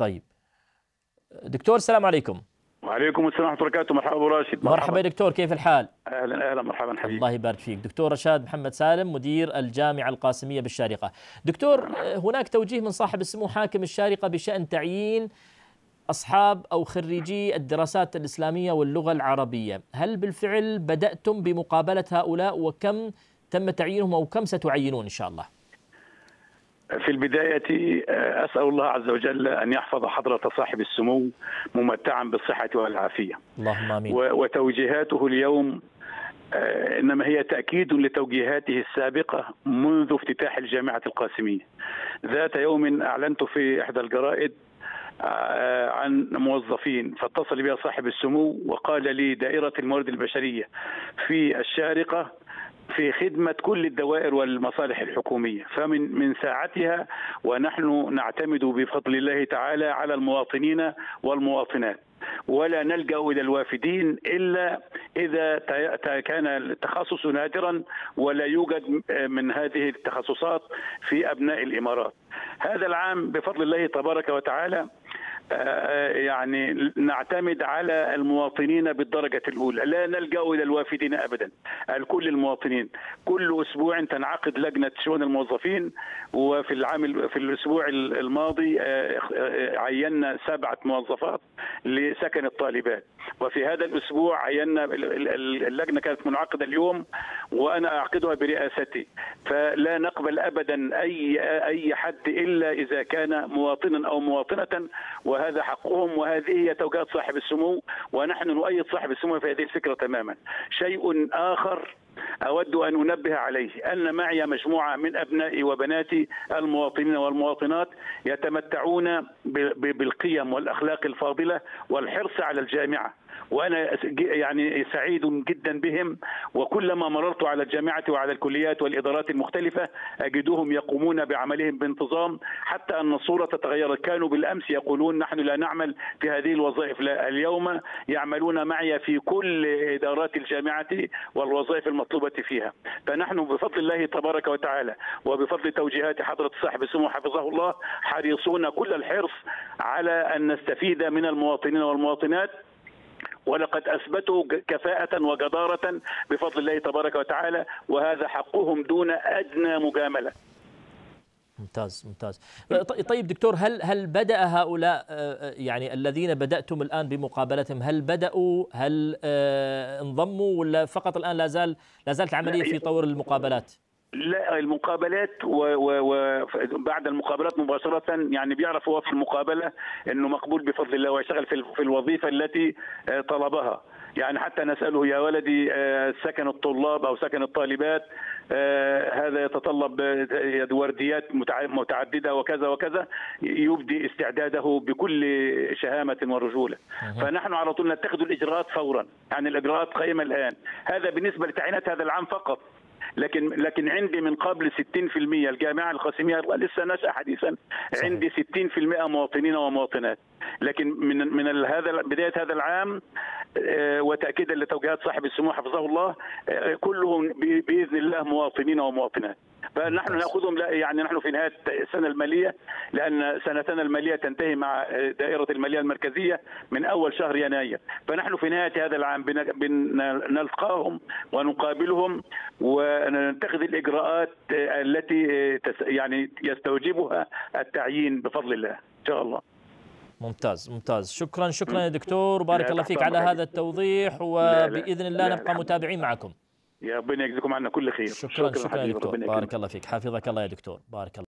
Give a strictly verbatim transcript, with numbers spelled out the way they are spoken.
طيب دكتور السلام عليكم. وعليكم السلام ورحمة الله وبركاته. مرحبا أبو راشد. مرحبا, مرحبا دكتور، كيف الحال؟ أهلا أهلا مرحبا حبيبي. الله يبارك فيك. دكتور رشاد محمد سالم مدير الجامعة القاسمية بالشارقة. دكتور، هناك توجيه من صاحب السمو حاكم الشارقة بشأن تعيين أصحاب أو خريجي الدراسات الإسلامية واللغة العربية، هل بالفعل بدأتم بمقابلة هؤلاء وكم تم تعيينهم أو كم ستعينون إن شاء الله؟ في البداية أسأل الله عز وجل أن يحفظ حضرة صاحب السمو ممتعا بالصحة والعافية. اللهم آمين. وتوجيهاته اليوم إنما هي تأكيد لتوجيهاته السابقة منذ افتتاح الجامعة القاسمية. ذات يوم أعلنت في إحدى الجرائد عن موظفين، فاتصل بي صاحب السمو وقال لي دائرة الموارد البشرية في الشارقة في خدمة كل الدوائر والمصالح الحكومية، فمن من ساعتها ونحن نعتمد بفضل الله تعالى على المواطنين والمواطنات، ولا نلجأ إلى الوافدين إلا إذا كان التخصص نادرا ولا يوجد من هذه التخصصات في أبناء الإمارات. هذا العام بفضل الله تبارك وتعالى يعني نعتمد على المواطنين بالدرجة الأولى، لا نلجأ إلى الوافدين أبدا، الكل المواطنين. كل أسبوع تنعقد لجنة شؤون الموظفين، وفي العام في الأسبوع الماضي عينا سبعة موظفات لسكن الطالبات، وفي هذا الأسبوع عينا اللجنة كانت منعقدة اليوم وأنا أعقدها برئاستي، فلا نقبل أبدا أي أي حد إلا إذا كان مواطنا أو مواطنة، وهذا حقهم، وهذه هي توجيهات صاحب السمو، ونحن نؤيد صاحب السمو في هذه الفكرة تماما. شيء آخر أود أن أنبه عليه أن معي مجموعة من أبنائي وبناتي المواطنين والمواطنات يتمتعون بالقيم والأخلاق الفاضلة والحرص على الجامعة، وأنا يعني سعيد جدا بهم، وكلما مررت على الجامعة وعلى الكليات والإدارات المختلفة أجدهم يقومون بعملهم بانتظام، حتى أن الصورة تتغيرت. كانوا بالأمس يقولون نحن لا نعمل في هذه الوظائف، لا، اليوم يعملون معي في كل إدارات الجامعة والوظائف المطلوبة فيها. فنحن بفضل الله تبارك وتعالى وبفضل توجيهات حضرة صاحب السمو حفظه الله حريصون كل الحرص على أن نستفيد من المواطنين والمواطنات، ولقد أثبتوا كفاءة وجدارة بفضل الله تبارك وتعالى، وهذا حقهم دون أدنى مجاملة. ممتاز ممتاز. طيب دكتور، هل هل بدأ هؤلاء يعني الذين بدأتم الآن بمقابلتهم، هل بدأوا هل انضموا ولا فقط الآن لا زال لا زالت العملية في طور المقابلات؟ لا، المقابلات وبعد المقابلات مباشرة يعني بيعرف هو في المقابلة انه مقبول بفضل الله ويشتغل في الوظيفة التي طلبها. يعني حتى نسأله يا ولدي سكن الطلاب أو سكن الطالبات هذا يتطلب ورديات متعددة وكذا وكذا، يبدي استعداده بكل شهامة ورجولة. فنحن على طول نتخذ الإجراءات فورا، يعني الإجراءات قائمة الآن. هذا بالنسبة لتعيينات هذا العام فقط، لكن لكن عندي من قبل ستين بالمئة الجامعة القاسمية لسه نشأ حديثا، عندي ستين بالمئة مواطنين ومواطنات. لكن من من هذا بداية هذا العام وتأكيدا لتوجيهات صاحب السمو حفظه الله كلهم بإذن الله مواطنين ومواطنات. فنحن ناخذهم، يعني نحن في نهايه السنه الماليه، لان سنتنا الماليه تنتهي مع دائره الماليه المركزيه من اول شهر يناير، فنحن في نهايه هذا العام بنلقاهم ونقابلهم ونتخذ الاجراءات التي يعني يستوجبها التعيين بفضل الله ان شاء الله. ممتاز ممتاز. شكرا شكرا يا دكتور، بارك الله فيك على هذا التوضيح، وباذن الله نبقى متابعين معكم. يا ربنا يجزيكم عنا كل خير. شكرا شكرا, شكرا يا دكتور، بارك الله فيك، حفظك الله يا دكتور، بارك الله.